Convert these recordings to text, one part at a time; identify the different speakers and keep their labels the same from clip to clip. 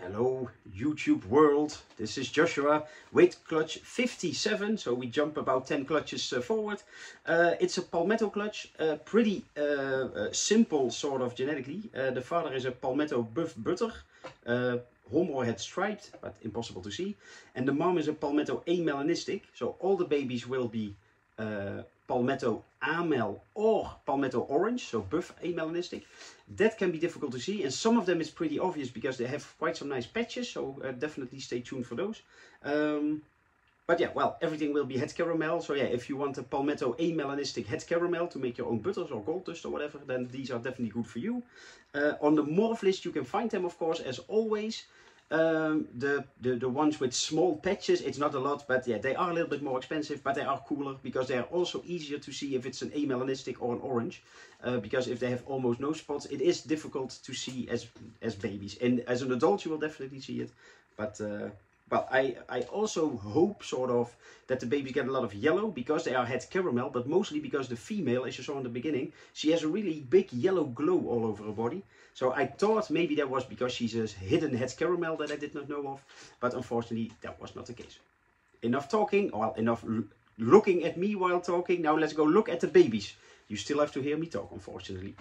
Speaker 1: Hello YouTube world, this is Joshua, weight clutch 57, so we jump about 10 clutches forward. It's a Palmetto clutch, pretty simple sort of genetically. The father is a Palmetto Buff Butter, homohead striped, but impossible to see. And the mom is a Palmetto amelanistic, so all the babies will be Palmetto Amel or Palmetto Orange, so buff amelanistic. That can be difficult to see, and some of them is pretty obvious because they have quite some nice patches, so definitely stay tuned for those. But yeah, well, everything will be het caramel, so yeah, if you want a Palmetto amelanistic het caramel to make your own butters or gold dust or whatever, then these are definitely good for you. On the morph list you can find them, of course, as always. The ones with small patches, it's not a lot, but yeah, they are a little bit more expensive, but they are cooler because they are also easier to see if it's an amelanistic or an orange, because if they have almost no spots, it is difficult to see as babies. And as an adult you will definitely see it, but well, I also hope sort of that the babies get a lot of yellow because they are het caramel, but mostly because the female, as you saw in the beginning, she has a really big yellow glow all over her body. So I thought maybe that was because she's a hidden het caramel that I did not know of, but unfortunately that was not the case. Enough talking, well, enough looking at me while talking. Now let's go look at the babies. You still have to hear me talk, unfortunately.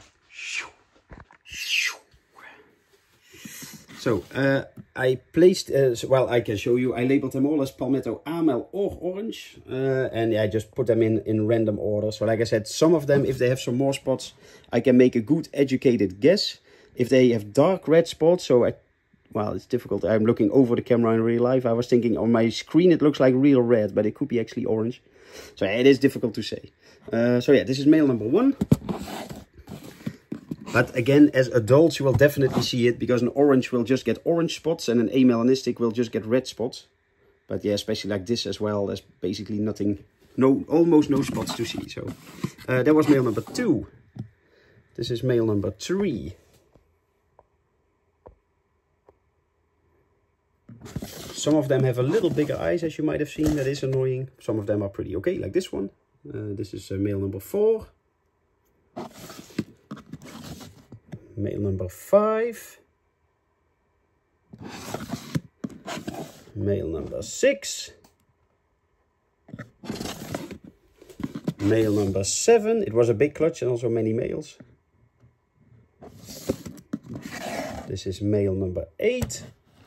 Speaker 1: So I placed, well, I can show you, I labeled them all as Palmetto Amel or Orange, and yeah, I just put them in random order. So like I said, some of them, if they have some more spots, I can make a good educated guess. If they have dark red spots, so well, it's difficult. I'm looking over the camera in real life. I was thinking on my screen it looks like real red, but it could be actually orange. So yeah, it is difficult to say. So yeah, this is male number 1. But again, as adults, you will definitely see it because an orange will just get orange spots and an amelanistic will just get red spots. But yeah, especially like this as well, there's basically nothing, almost no spots to see. So that was male number 2. This is male number 3. Some of them have a little bigger eyes, as you might have seen. That is annoying. Some of them are pretty okay, like this one. This is male number 4. Male number 5, male number 6, male number 7. It was a big clutch and also many males. This is male number 8.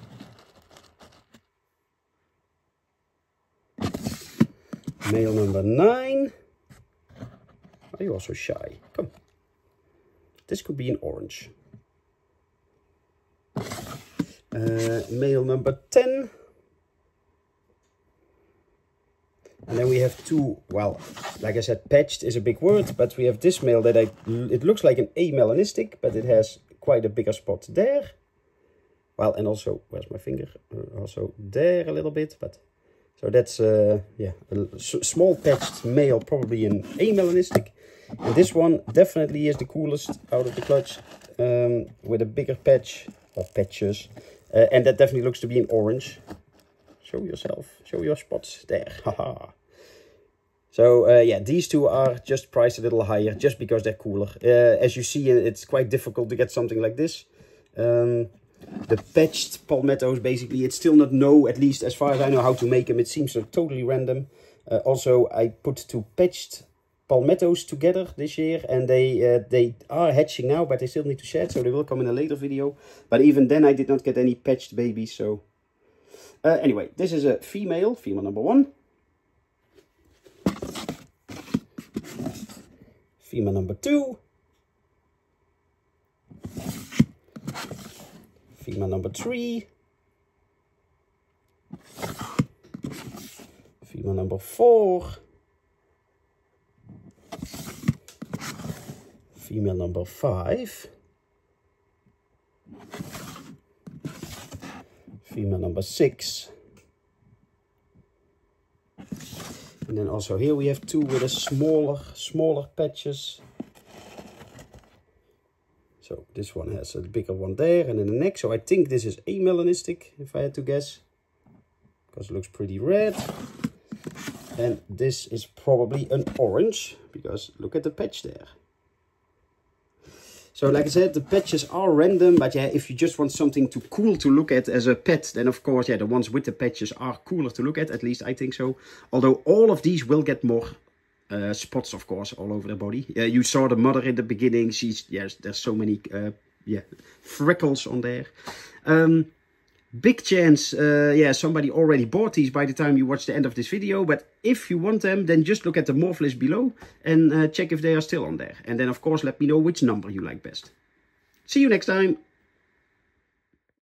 Speaker 1: Male number 9. Are you also shy? Come. This could be an orange. Male number 10. And then we have 2, well, like I said, patched is a big word, but we have this male that it looks like an amelanistic, but it has quite a bigger spot there. Well, and also, where's my finger? Also there a little bit, but so that's, yeah, a small patched male, probably an amelanistic. And this one definitely is the coolest out of the clutch, with a bigger patch, or patches, and that definitely looks to be an orange. Show yourself, show your spots, there, haha. So yeah, these two are just priced a little higher, just because they're cooler. As you see, it's quite difficult to get something like this. The patched palmettos, basically, it's still not know, at least as far as I know, how to make them. It seems so totally random. Also, I put 2 patched palmettos together this year, and they are hatching now, but they still need to shed, so they will come in a later video. But even then I did not get any patched babies. So anyway, this is a female number 1, female number 2, female number 3, female number 4, female number 5, female number 6, and then also here we have 2 with a smaller patches. So this one has a bigger one there and in the neck. So I think this is amelanistic, if I had to guess, because it looks pretty red. And this is probably an orange, because look at the patch there. So like I said, the patches are random, but yeah, if you just want something too cool to look at as a pet, then of course, yeah, the ones with the patches are cooler to look at least I think so. Although all of these will get more spots, of course, all over the body. You saw the mother in the beginning. There's so many freckles on there. Big chance, somebody already bought these by the time you watch the end of this video. But if you want them, then just look at the morph list below and check if they are still on there. And then, of course, let me know which number you like best. See you next time.